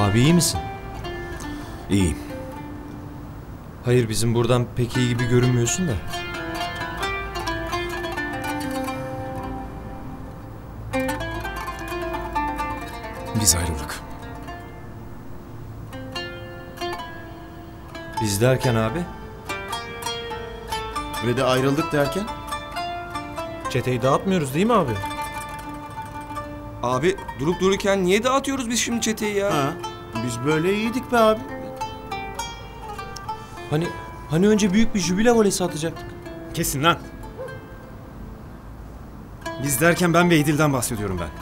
Abi iyi misin? İyiyim. Hayır, bizim buradan pek iyi gibi görünmüyorsun da. Biz ayrıldık. Biz derken abi? Ve de ayrıldık derken? Çeteyi dağıtmıyoruz değil mi abi? Abi durup dururken niye dağıtıyoruz biz şimdi çeteyi ya? Ha, biz böyle iyiydik be abi. Hani önce büyük bir jübile volesi atacaktık. Kesin lan. Biz derken ben ve İdil'den bahsediyorum ben.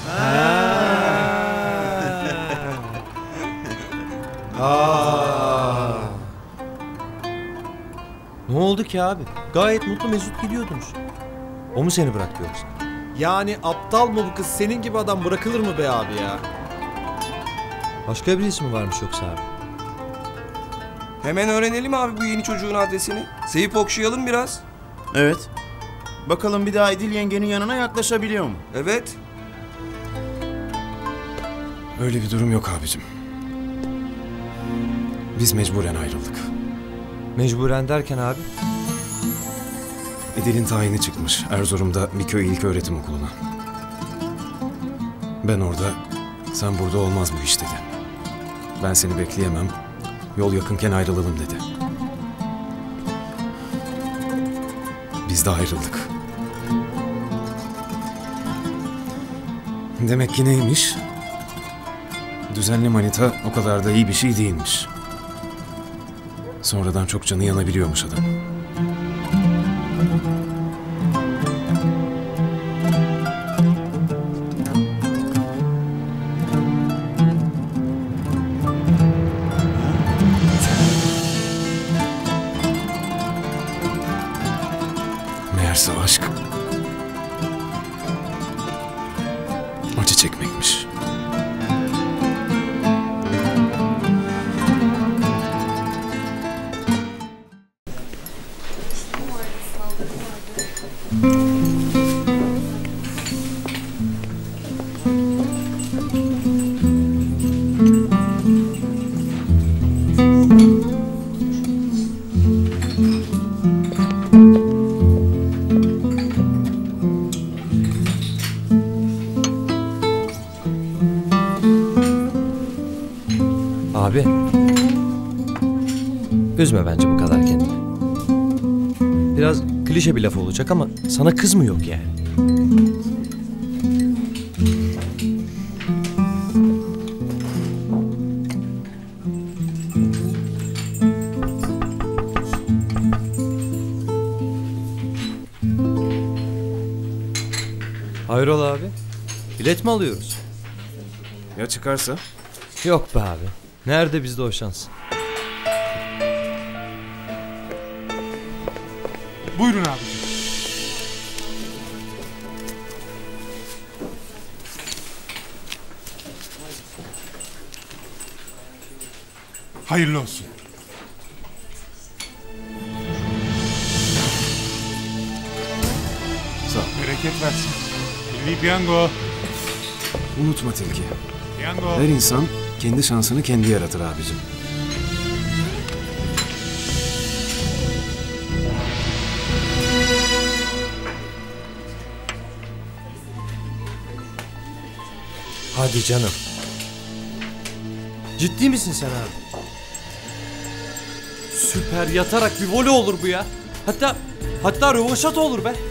Ne oldu ki abi? Gayet mutlu mesut gidiyordunuz. O mu seni bıraktı yoksa? Yani aptal mı bu kız? Senin gibi adam bırakılır mı be abi ya? Başka birisi mi varmış yoksa abi? Hemen öğrenelim abi bu yeni çocuğun adresini. Sevip okşayalım biraz. Evet. Bakalım bir daha İdil yengenin yanına yaklaşabiliyor mu? Evet. Öyle bir durum yok abicim. Biz mecburen ayrıldık. Mecburen derken abi? İdil'in tayini çıkmış Erzurum'da Miköy İlköğretim Okulu'na. Ben orada, sen burada olmaz bu iş dedi. Ben seni bekleyemem, yol yakınken ayrılalım dedi. Biz de ayrıldık. Demek ki neymiş? Düzenli manita o kadar da iyi bir şey değilmiş. Sonradan çok canı yanabiliyormuş adam. Meğerse aşk acı çekmekmiş. Abi. Üzme bence bu kadar kendini. Biraz klişe bir laf olacak ama sana kız mı yok yani? Hayrola abi? Bilet mi alıyoruz? Ya çıkarsa? Yok be abi. Nerede bizde o şans? Buyurun abicim. Hayırlı olsun. Sağ ol. Bereket versin. Milli piyango. Unutma Tilki. Piyango. Her insan kendi şansını kendi yaratır abicim. Hadi canım. Ciddi misin sen abi? Süper yatarak bir voley olur bu ya. Hatta rövaşata olur be.